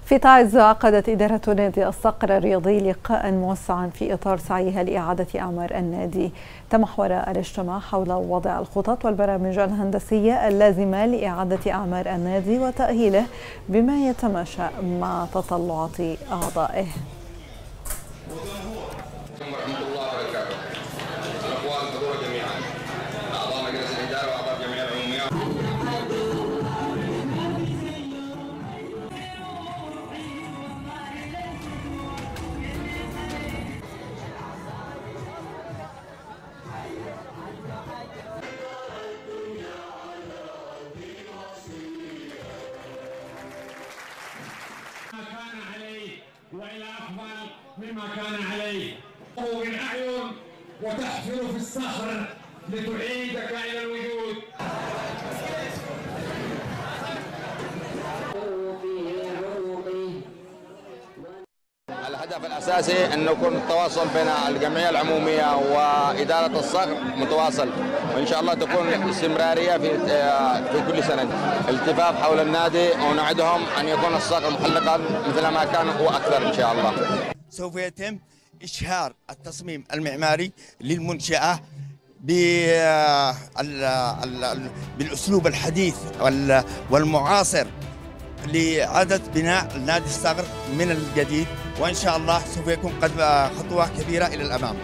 في تعز عقدت إدارة نادي الصقر الرياضي لقاء موسعا في إطار سعيها لإعادة أعمار النادي. تمحور الاجتماع حول وضع الخطط والبرامج الهندسية اللازمة لإعادة أعمار النادي وتأهيله بما يتماشى مع تطلعات أعضائه. كان عليه وإلى أفضل مما كان عليه. من أعين وتحفر في الصخر لتعيدك إلى الوجود. الهدف الأساسي أن يكون التواصل بين الجمعية العمومية وإدارة الصقر متواصل، وإن شاء الله تكون استمرارية في كل سنة التفاف حول النادي، ونعدهم أن يكون الصقر محلقا مثل ما كان وأكثر إن شاء الله. سوف يتم إشهار التصميم المعماري للمنشأة بالأسلوب الحديث والمعاصر لإعادة بناء نادي الصقر من الجديد، وإن شاء الله سوف يكون قد خطوة كبيرة إلى الأمام.